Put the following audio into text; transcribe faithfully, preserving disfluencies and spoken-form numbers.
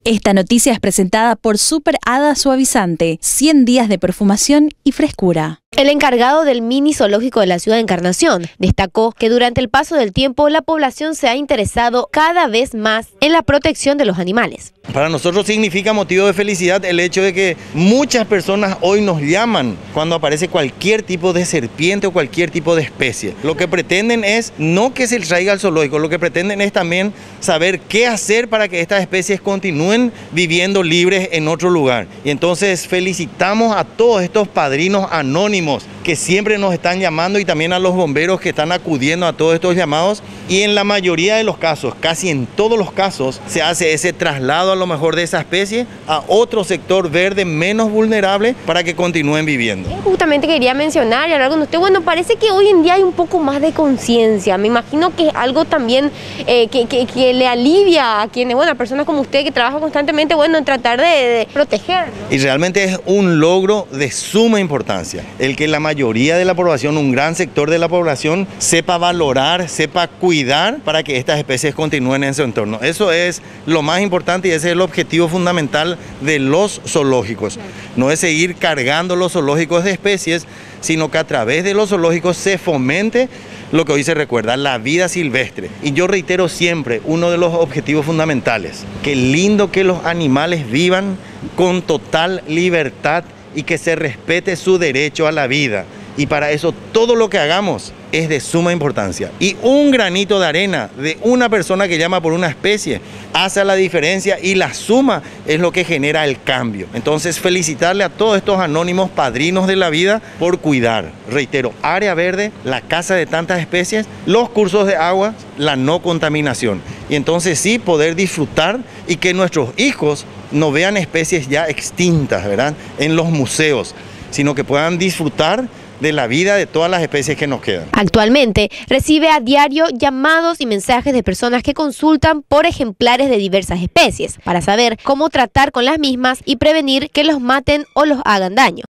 Esta noticia es presentada por Super Hada Suavizante, cien días de perfumación y frescura. El encargado del mini zoológico de la ciudad de Encarnación destacó que durante el paso del tiempo la población se ha interesado cada vez más en la protección de los animales. Para nosotros significa motivo de felicidad el hecho de que muchas personas hoy nos llaman cuando aparece cualquier tipo de serpiente o cualquier tipo de especie. Lo que pretenden es no que se traiga al zoológico, lo que pretenden es también saber qué hacer para que estas especies continúen viviendo libres en otro lugar. Y entonces felicitamos a todos estos padrinos anónimos que siempre nos están llamando y también a los bomberos que están acudiendo a todos estos llamados, y en la mayoría de los casos, casi en todos los casos, se hace ese traslado a lo mejor de esa especie a otro sector verde menos vulnerable para que continúen viviendo. Justamente quería mencionar y hablar con usted, bueno, parece que hoy en día hay un poco más de conciencia, me imagino que es algo también eh, que, que, que le alivia a quienes, bueno, a personas como usted que trabaja constantemente, bueno, en tratar de, de proteger, ¿no? Y realmente es un logro de suma importancia el que la mayoría de la población, un gran sector de la población, sepa valorar, sepa cuidar para que estas especies continúen en su entorno. Eso es lo más importante y ese es el objetivo fundamental de los zoológicos. No es seguir cargando los zoológicos de especies, sino que a través de los zoológicos se fomente lo que hoy se recuerda, la vida silvestre. Y yo reitero siempre, uno de los objetivos fundamentales, que lindo que los animales vivan con total libertad y que se respete su derecho a la vida. Y para eso todo lo que hagamos es de suma importancia. Y un granito de arena de una persona que llama por una especie hace la diferencia y la suma es lo que genera el cambio. Entonces felicitarle a todos estos anónimos padrinos de la vida por cuidar. Reitero, área verde, la casa de tantas especies, los cursos de agua, la no contaminación. Y entonces sí poder disfrutar y que nuestros hijos no vean especies ya extintas, ¿verdad?, en los museos, sino que puedan disfrutar de la vida de todas las especies que nos quedan. Actualmente recibe a diario llamados y mensajes de personas que consultan por ejemplares de diversas especies para saber cómo tratar con las mismas y prevenir que los maten o los hagan daño.